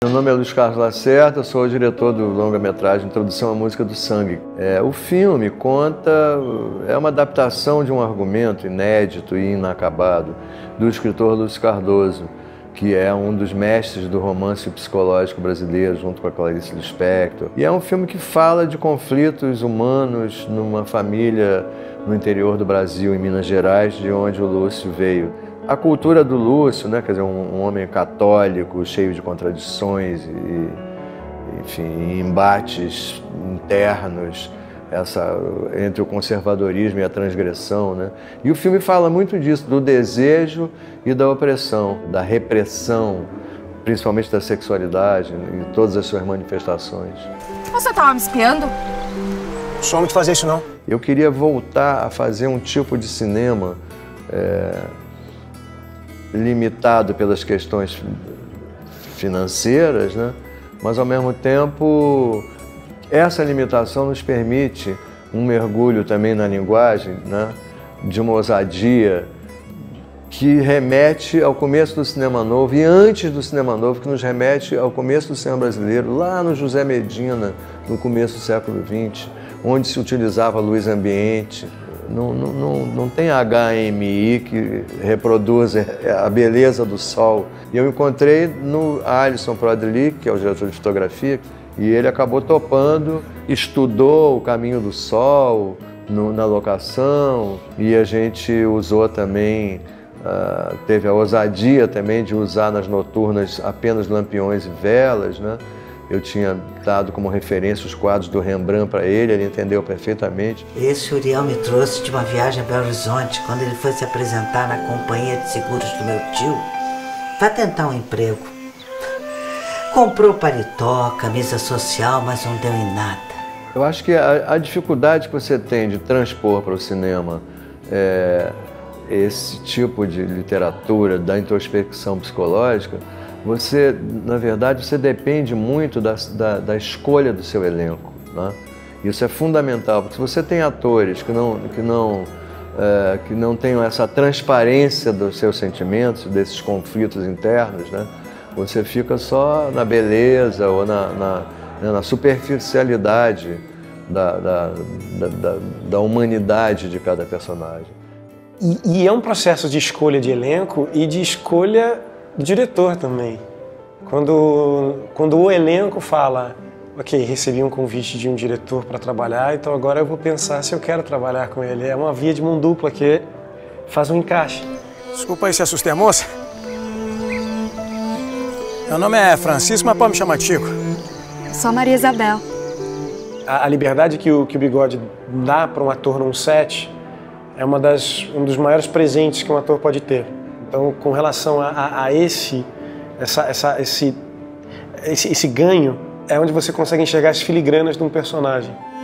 Meu nome é Luiz Carlos Lacerda, sou o diretor do longa-metragem Introdução à Música do Sangue. O filme é uma adaptação de um argumento inédito e inacabado do escritor Lúcio Cardoso, que é um dos mestres do romance psicológico brasileiro, junto com a Clarice Lispector. E é um filme que fala de conflitos humanos numa família no interior do Brasil, em Minas Gerais, de onde o Lúcio veio. A cultura do Lúcio, né, quer dizer, um homem católico, cheio de contradições e, enfim, embates internos, entre o conservadorismo e a transgressão, né? E o filme fala muito disso, do desejo e da opressão, da repressão, principalmente da sexualidade e todas as suas manifestações. Você estava me espiando? Não sou homem de fazer isso, não. Eu queria voltar a fazer um tipo de cinema limitado pelas questões financeiras, né? Mas ao mesmo tempo essa limitação nos permite um mergulho também na linguagem, né? De uma ousadia que remete ao começo do cinema novo e antes do cinema novo, que nos remete ao começo do cinema brasileiro, lá no José Medina, no começo do século XX, onde se utilizava luz ambiente. Não tem HMI que reproduz a beleza do sol. E eu encontrei no Alisson Prodli, que é o diretor de fotografia, e ele acabou topando, estudou o caminho do sol na locação, e a gente usou também, teve a ousadia também de usar nas noturnas apenas lampiões e velas, né? Eu tinha dado como referência os quadros do Rembrandt para ele entendeu perfeitamente. Esse Uriel me trouxe de uma viagem a Belo Horizonte, quando ele foi se apresentar na companhia de seguros do meu tio, para tentar um emprego. Comprou paletó, camisa social, mas não deu em nada. Eu acho que a dificuldade que você tem de transpor para o cinema esse tipo de literatura da introspecção psicológica, na verdade, você depende muito da escolha do seu elenco, né? Isso é fundamental, porque se você tem atores que não tenham essa transparência dos seus sentimentos, desses conflitos internos, né? Você fica só na beleza ou na superficialidade da humanidade de cada personagem. E é um processo de escolha de elenco e de escolha do diretor também. Quando o elenco fala, ok, recebi um convite de um diretor para trabalhar, então agora eu vou pensar se eu quero trabalhar com ele. É uma via de mão dupla que faz um encaixe. Desculpa aí se assustei a moça. Meu nome é Francisco, mas pode me chamar Chico. Eu sou a Maria Isabel. A liberdade que o Bigode dá para um ator num set é um dos maiores presentes que um ator pode ter. Então, com relação a esse ganho, é onde você consegue enxergar as filigranas de um personagem.